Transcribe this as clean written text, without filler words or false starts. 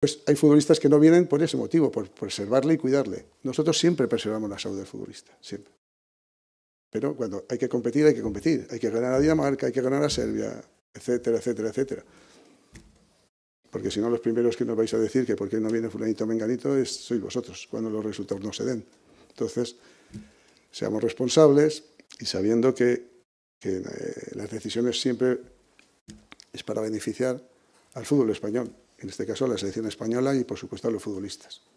Pues hay futbolistas que no vienen por ese motivo, por preservarle y cuidarle. Nosotros siempre preservamos la salud del futbolista, siempre. Pero cuando hay que competir, hay que competir. Hay que ganar a Dinamarca, hay que ganar a Serbia, etcétera, etcétera, etcétera. Porque si no, los primeros que nos vais a decir que por qué no viene fulanito o menganito sois vosotros, cuando los resultados no se den. Entonces, seamos responsables y sabiendo que las decisiones siempre es para beneficiar al fútbol español, en este caso a la selección española y por supuesto a los futbolistas.